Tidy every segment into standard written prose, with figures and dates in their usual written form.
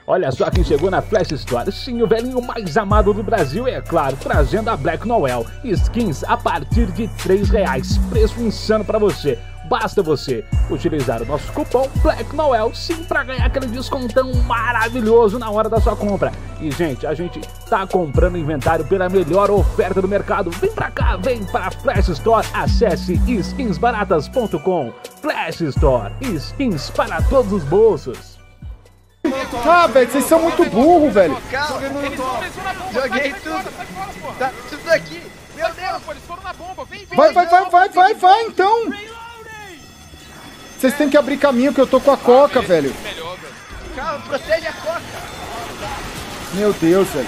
Olha só quem chegou na Flash Store. Sim, o velhinho mais amado do Brasil, é claro, trazendo a Black Noel. Skins a partir de R$3. Preço insano pra você. Basta você utilizar o nosso cupom Black Noel, sim, pra ganhar aquele descontão maravilhoso na hora da sua compra. E, gente, a gente tá comprando inventário pela melhor oferta do mercado. Vem pra cá, vem pra Flash Store. Acesse skinsbaratas.com. Flash Store, skins para todos os bolsos. Ah, velho, vocês são muito burros, velho. Calma, joguei tudo. Tá tudo aqui. Meu Deus, eles foram na bomba. Vem, Vai, então. Vocês têm que abrir caminho que eu tô com a coca, velho. Calma, protege a coca. Meu Deus, velho.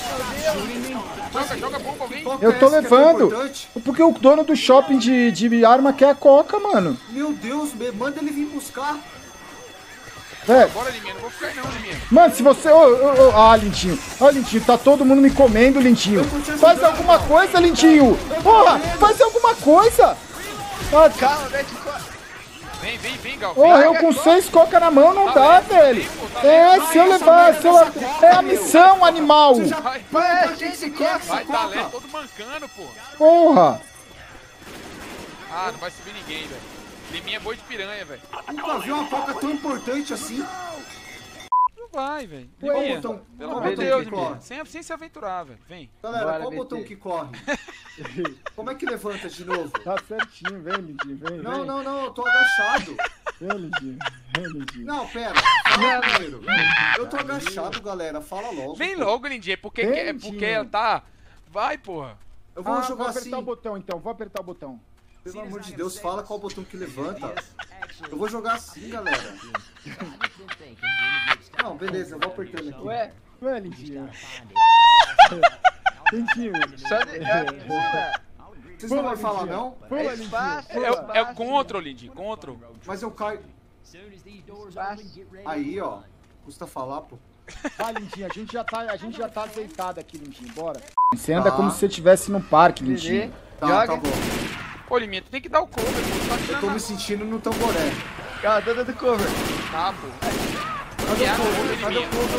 Joga bomba, vem. Eu tô levando. Porque o dono do shopping de arma quer a coca, mano. Meu Deus, manda ele vir buscar. É. Bora, Liminha, não vou ficar aí não, Liminha. Mano, se você... Ah, Lindinho. Ó, Lindinho, tá todo mundo me comendo, Lindinho. Faz alguma coisa, Lindinho. Porra, faz alguma coisa. Ah, calma, mete coca. Vem, Gal. Porra, eu com 6 coca na mão não dá, velho. Se eu levar... É a missão, animal. Vai, gente, coca. Vai, tá leve, todo mancando, pô. Porra. Ah, não vai subir ninguém, velho. Liminha é boi de piranha, velho. Nunca vi uma coca tão importante assim. Não vai, velho. Qual Liminha, botão? pelo Qual amor de botão Deus, que Liminha. corre? Sem se aventurar, velho. Vem. Galera, Bora, qual BT. botão que corre? Como é que levanta de novo? Tá certinho, vem, Lindinho, vem. Não, eu tô agachado. Vem, Lindinho, Não, pera. Fala primeiro. Eu tô agachado, galera. Fala logo. Vem logo, Lindinha. Porque Lindinho. ela tá... Vai, porra. Eu vou jogar vou assim. apertar o botão, então. Vou apertar o botão. Pelo amor de Deus, fala qual botão que levanta. Eu vou jogar assim, galera. Não, beleza, eu vou apertando aqui. Ué, Lindinho. Lindinho. só de... Vocês não vão falar, não? Pula, É Lindinho. fácil. É o control, Lindinho. Control. Mas eu caio... Aí, ó. Custa falar, pô. Vai, Lindinho, a gente já tá azeitado aqui, Lindinho, bora. Você anda como se você estivesse no parque, Lindinho. Tá Joga. bom. Ô, Liminha, tu tem que dar o cover, pô. Tá Eu tirando tô na... me sentindo no tamboré. Calma, tô dando cover. Tá, pô. Cadê o cover? Cadê o cover?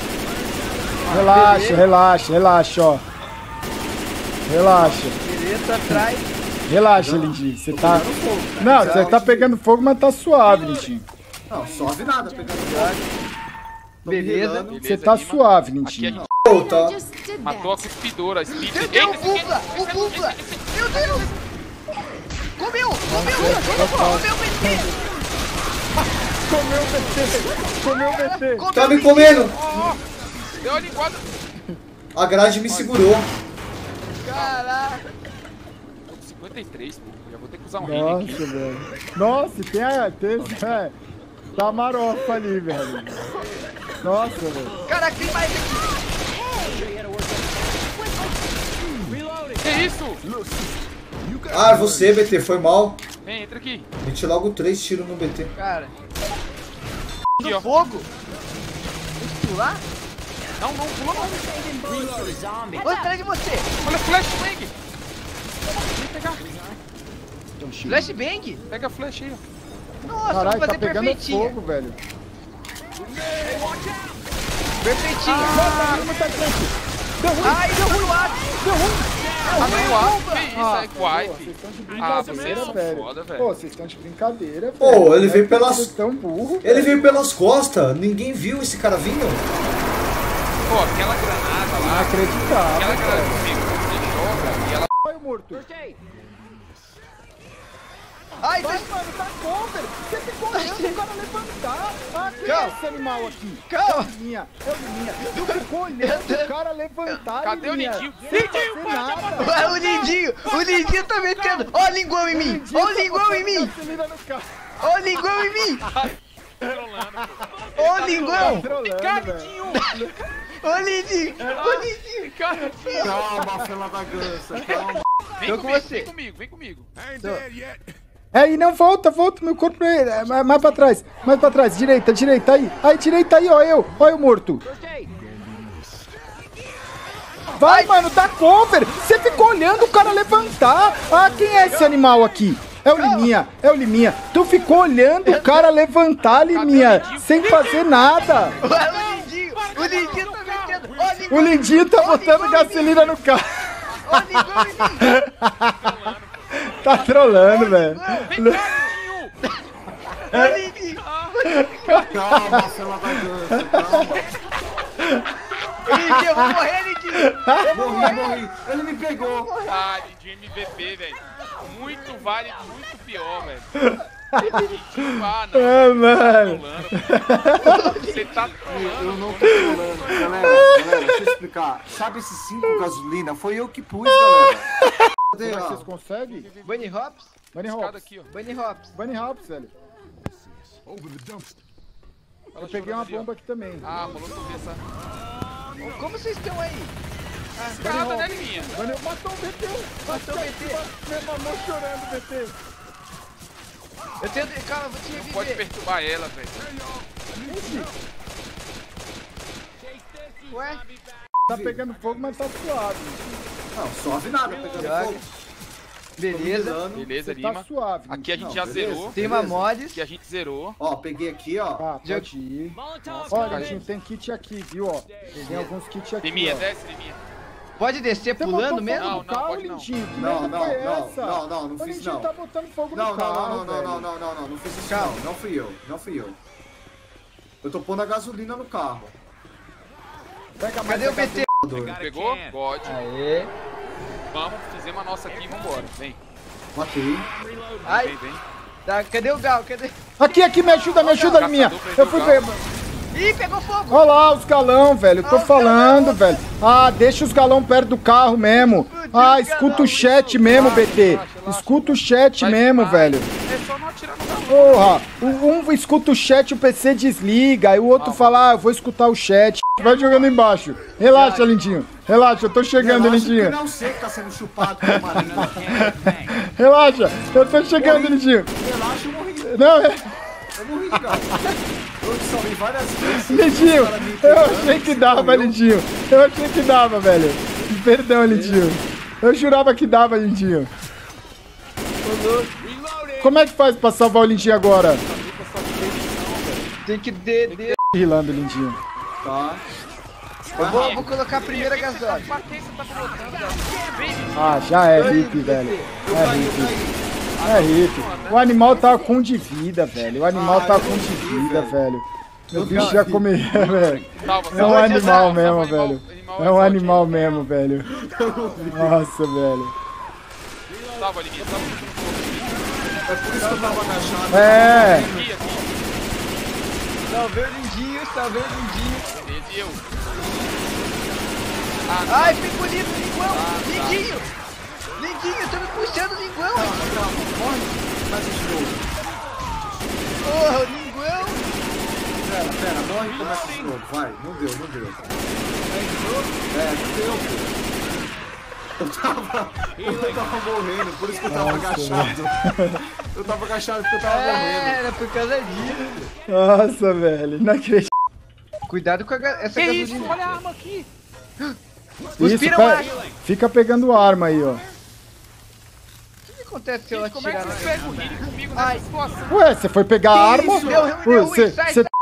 Relaxa, ó. Relaxa. Direita, atrás. Relaxa, Lindinho. Você tá... Não, você tá pegando fogo, mas tá suave, Lindinho. Não, suave nada, pegando fogo. Tô me Beleza. relando. Você tá Lima. suave, Aqui a Lindinho. gente Pô, tá. matou a cuspidora, a Speed. Meu Deus, o bubla! O bubla! Meu Deus! Comeu! Comeu o BT. Tá me comendo! Deu a linguada. A grade me segurou. Caraca! Tô com 53, pô. Já vou ter que usar um healing aqui. Nossa, velho. Nossa, tem tá marofa ali, velho. Nossa, velho. Caraca, tem mais aqui! Que isso? Ah, você, BT, foi mal. Vem, entra aqui. Meti logo 3 tiros no BT. Cara, Aqui, ó. fogo! Tem que pular? Não, pula não. Vou atrás de você! Olha, flashbang. Vem pegar. Flashbang! Pega a flash aí, ó. Nossa, Caralho, vou tá fazer pegando perfeitinha. fogo, velho. Perfeitinha! Deu ruim. Ai, deu ruim o ar! Abriu o ar. Que isso? É Pô, wipe. vocês estão de Ah, vocês brincadeira, são velho. foda, velho. Pô, vocês estão de brincadeira, velho. Pô, ele veio pelas... Vocês tão burro. Ele veio pelas costas. Ninguém viu esse cara vindo. Pô, aquela granada lá. Inacreditável. Aquela granada comigo, você joga e ela... Olha o morto. Ai, Vai, mano, tá cover. Você ficou olhando o cara levantar. Ah, quem é Calma. esse animal aqui? Calma. Liminha. Tu ficou olhando o cara levantar, Cadê o Liminha. Lindinho? Sem fazer nada. Ué, o Lindinho tá metendo! Ó o linguão em mim! Ó o linguão em mim! Gasolina no carro. Ó o linguão em mim! Trolando, pô. Ó o linguão! Trolando, velho. Ô Lindinho! Ô Lindinho! Calma, fela da gança. Calma. Vem Tô com comigo, você. vem comigo, vem comigo. Aí, não, volta, meu corpo é mais pra trás, direita aí. Aí, direita aí, olha o morto. Vai, mano, dá cover. Você ficou olhando o cara levantar. Ah, quem é esse animal aqui? É o Liminha. Tu ficou olhando o cara levantar, Liminha, sem fazer nada. Ué, o Lindinho! O Lindinho tá metendo. Ó, Lindinho. O Lindinho tá botando gasolina no carro. Ó, Lindinho. Tá trolando, velho. Vem cá, Lindinho! Ó, Lindinho. Calma, fela da dança, calma. Lindinho, eu vou morrer, Lindinho. Morri. Ele me pegou. Ah, Lindinho MVP, velho. Muito vale, muito pior, velho. Lindinho, ah, não. Ah, mano. Você tá trolando. Eu não tô trolando. Galera, deixa eu explicar. Sabe esses 5 gasolina? Foi eu que pus, galera. Cadê, Como é que ó? vocês conseguem? Bunny Hops? Bunny Escada Hops. aqui, ó. Bunny Hops. Bunny Hops, velho. Eu peguei uma bomba aqui também. Ah, molotov essa. Como vocês estão aí? Escada, né, Liminha? Bunny matou o BT. Matou o BT. Meu mamão chorando, BT. Eu tenho... Calma, eu vou te reviver. Pode perturbar ela, velho. Ué? Tá pegando fogo, mas tá suave. Não, suave nada, pegando fogo. Beleza. Beleza, Tá Lima. suave. Aqui a gente Não, já beleza. zerou. Tem uma mods. Aqui a gente zerou. Ó, peguei aqui, ó. Tá, pode ir. Olha, gente, tem kit aqui, viu, ó. Tem alguns kits aqui, Liminha, ó. desce, Liminha. Pode descer Você pulando botou mesmo? fogo Não, no não, carro, pode não. Lindinho? Que Não, merda não, foi não, essa? não O fiz Lindinho não. tá botando fogo Não, no carro, velho. não fiz isso Calma. não fui eu. Eu tô pondo a gasolina no carro. Pega mais Cadê o a BT? Pegou? God. Aê. Vamos, fizemos a nossa aqui e vambora. Vem, Matei. Ai, vem. tá, cadê o Gal? Cadê? Aqui, me ajuda, minha. Eu fui ver. Ih, pegou fogo. Olha lá os galão, velho. Eu tô falando, velho. Ah, deixa os galão perto do carro mesmo. Ah, escuta o chat mesmo, BT. Escuta o chat mesmo, velho. É só não atirar no galão. Porra, um escuta o chat, o PC desliga. Aí o outro fala, ah, eu vou escutar o chat. Vai jogando embaixo. Relaxa, Lindinho. Relaxa, eu tô chegando, Relaxa que Lindinho. não sei que tá sendo chupado por uma linda. Relaxa, eu tô chegando, Lindinho. Relaxa, eu morri. Não, Eu morri, cara. Eu te salvei várias vezes. Lindinho, eu achei que dava, Lindinho. Eu achei que dava, velho. Perdão, Lindinho. Eu jurava que dava, Lindinho. Como é que faz pra salvar o Lindinho agora? Tem que Rilando, Lindinho. Tá. Eu vou colocar a primeira gasolina. Pra que você tá colocando, galão? Ah, já é hippie, velho. É hippie. É hippie. O animal tá com de vida, velho. O animal tá com de vida, velho. Meu bicho já comeu, velho. É um animal mesmo, velho. É um animal mesmo, velho. Nossa, velho. Salva, Liminha, salva. É por isso que eu tava agachado. É. Aqui. Salvei o Lindinho, salvei o Lindinho. Beleza, e eu? Ai, pegou ali no linguão. Lindinho. Lindinho, eu tô me puxando o linguão. Morre. Faz de novo. Porra, o linguão. Pera, morre e começa de novo. Vai. Não deu. Não deu, pô. Eu tava morrendo, por isso que eu tava agachado. Eu tava agachado porque eu tava morrendo. Era por causa disso. Nossa, velho. Não acredito. Cuidado com essa Que isso? gasolina. Olha a arma aqui. Isso, Cuspiram fica pegando arma aí, ó. O que acontece se eu Gente, como é que atirar? você pega o Rini comigo nessa Ai. situação? Ué, você foi pegar a arma? isso? Deu Ué, sai.